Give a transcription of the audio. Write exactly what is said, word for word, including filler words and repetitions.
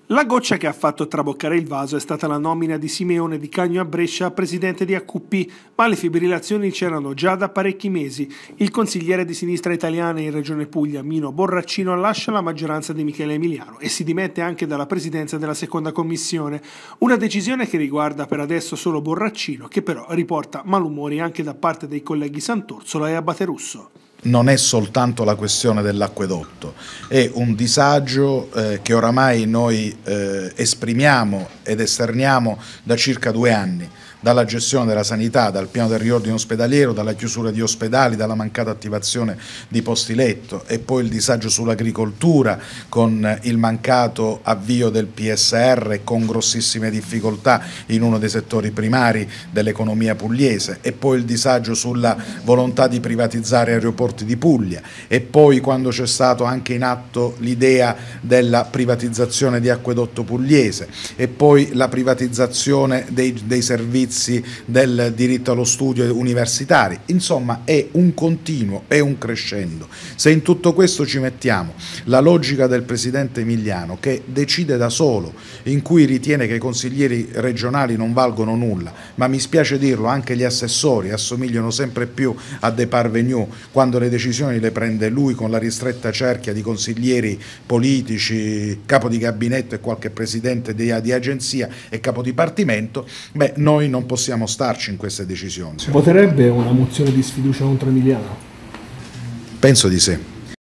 La goccia che ha fatto traboccare il vaso è stata la nomina di Simeone Di Cagno a Brescia presidente di A Q P, ma le fibrillazioni c'erano già da parecchi mesi. Il consigliere di sinistra italiana in Regione Puglia, Mino Borraccino, lascia la maggioranza di Michele Emiliano e si dimette anche dalla presidenza della seconda commissione. Una decisione che riguarda per adesso solo Borraccino, che però riporta malumori anche da parte dei colleghi Sant'Orsola e Abbaterusso. Non è soltanto la questione dell'acquedotto, è un disagio eh, che oramai noi eh, esprimiamo ed esterniamo da circa due anni, dalla gestione della sanità, dal piano del riordino ospedaliero, dalla chiusura di ospedali, dalla mancata attivazione di posti letto e poi il disagio sull'agricoltura con il mancato avvio del P S R con grossissime difficoltà in uno dei settori primari dell'economia pugliese e poi il disagio sulla volontà di privatizzare aeroporti di Puglia e poi quando c'è stato anche in atto l'idea della privatizzazione di Acquedotto Pugliese e poi la privatizzazione dei, dei servizi del diritto allo studio universitari. Insomma è un continuo, è un crescendo. Se in tutto questo ci mettiamo la logica del presidente Emiliano che decide da solo, in cui ritiene che i consiglieri regionali non valgono nulla, ma mi spiace dirlo anche gli assessori assomigliano sempre più a dei parvenu quando le decisioni le prende lui con la ristretta cerchia di consiglieri politici, capo di gabinetto e qualche presidente di, di agenzia e capo dipartimento, beh noi non possiamo starci in queste decisioni. Voterebbe una mozione di sfiducia contro Emiliano? Penso di sì.